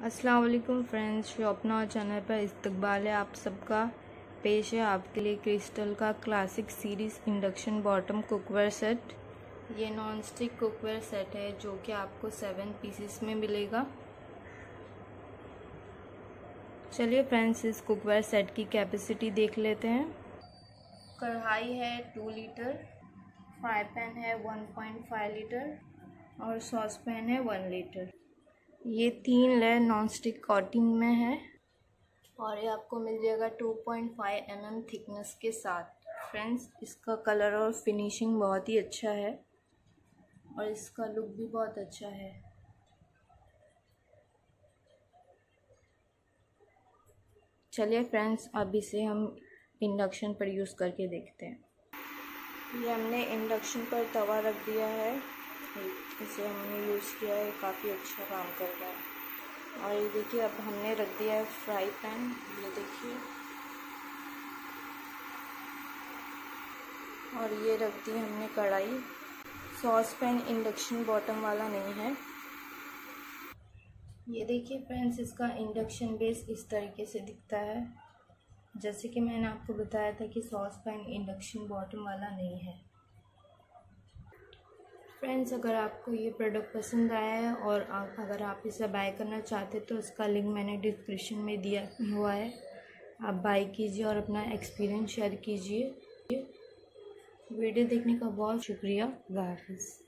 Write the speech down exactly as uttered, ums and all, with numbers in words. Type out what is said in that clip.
अस्सलाम वालेकुम friends, शॉपना channel पर इस्तकबाल है आप सबका। पेश है आपके लिए क्रिस्टल का classic series induction bottom cookware set. ये नॉन स्टिक कुकवेयर सेट है जो कि आपको सेवन पीसेस में मिलेगा। चलिए फ्रेंड्स, इस कुकवेयर सेट की कैपेसिटी देख लेते हैं। कढ़ाई है टू लीटर, फ्राई पैन है वन पॉइंट फाइव लीटर और सॉस पैन है वन लीटर। ये तीन लेयर नॉन स्टिक कोटिंग में है और ये आपको मिल जाएगा two point five M M thickness के साथ। फ्रेंड्स, इसका कलर और फिनिशिंग बहुत ही अच्छा है और इसका लुक भी बहुत अच्छा है। चलिए फ्रेंड्स, अब इसे हम इंडक्शन पर यूज़ करके देखते हैं। ये हमने इंडक्शन पर तवा रख दिया है, इसे हमने यूज़ किया है, काफ़ी अच्छा काम कर रहा है। और ये देखिए, अब हमने रख दिया है फ्राई पैन। ये देखिए, और ये रख दी हमने कढ़ाई। सॉस पैन इंडक्शन बॉटम वाला नहीं है। ये देखिए फ्रेंड्स, इसका इंडक्शन बेस इस तरीके से दिखता है। जैसे कि मैंने आपको बताया था कि सॉस पैन इंडक्शन बॉटम वाला नहीं है। फ्रेंड्स, अगर आपको ये प्रोडक्ट पसंद आया है और आप अगर आप इसे बाय करना चाहते तो इसका लिंक मैंने डिस्क्रिप्शन में दिया हुआ है। आप बाय कीजिए और अपना एक्सपीरियंस शेयर कीजिए। वीडियो देखने का बहुत शुक्रिया। अल्लाह हाफ़िज़।